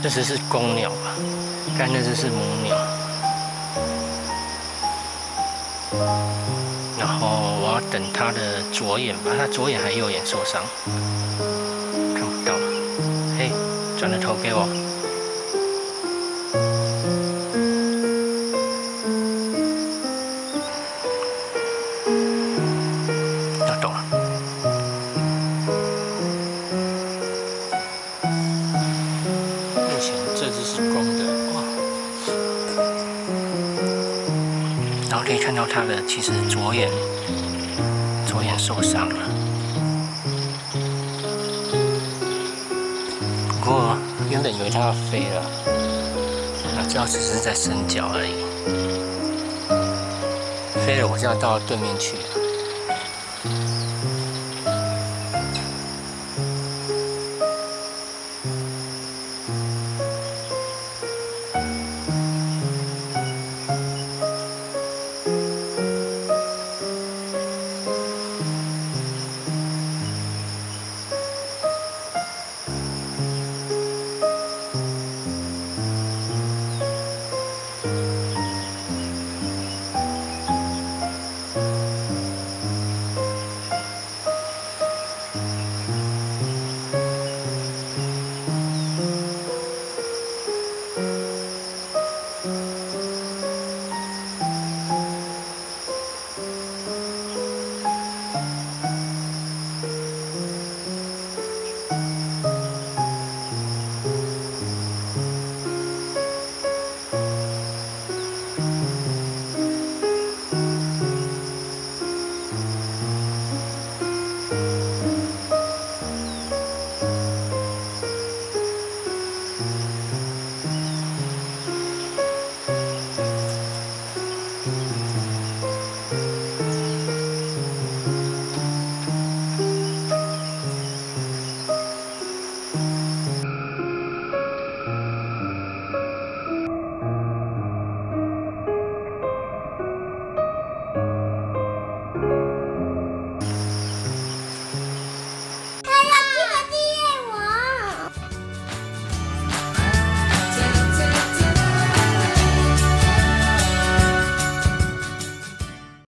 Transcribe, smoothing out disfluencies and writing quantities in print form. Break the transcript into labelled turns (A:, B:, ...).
A: 这只是公鸟吧？看那只是母鸟。然后我要等它的左眼吧，它左眼还右眼受伤，看不到。嘿，转了头给我。要动了。目前这只是公的，哇！然后可以看到它的其实左眼受伤了。不过原本以为它要飞了，哪知道只是在伸脚而已。飞了我就要到对面去了。